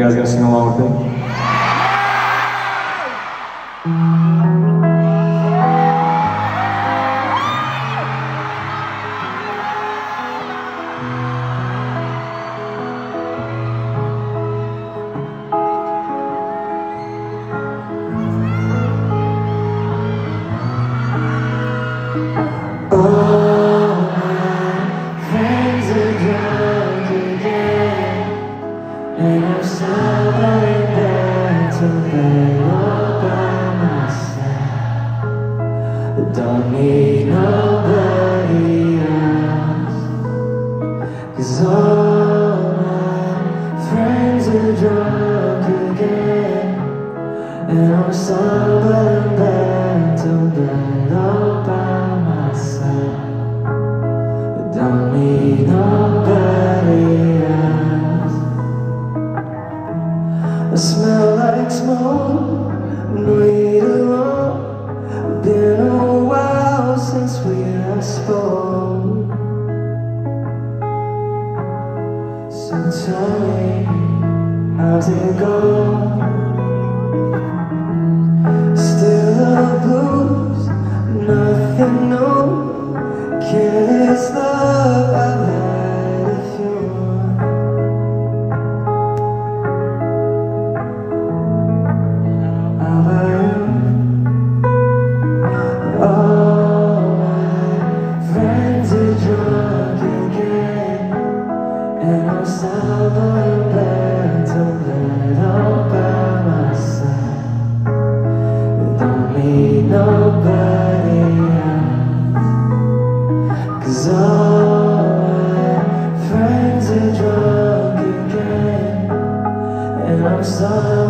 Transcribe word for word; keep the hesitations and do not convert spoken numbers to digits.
guys gonna sing along with me? And I'm stumbling back to lay all by myself. I don't need nobody else, 'cause all my friends are drunk again. And I'm stumbling back to lay all by myself. I don't need nobody else. I smell like smoke and weed alone. Been a while since we last spoke. So tell me, how's it go? Still the blues, nothing new. Careless love, I've had a few. And I'm stumbling back to lay all by myself. I don't need nobody else, 'cause all my friends are drunk again. And I'm stumbling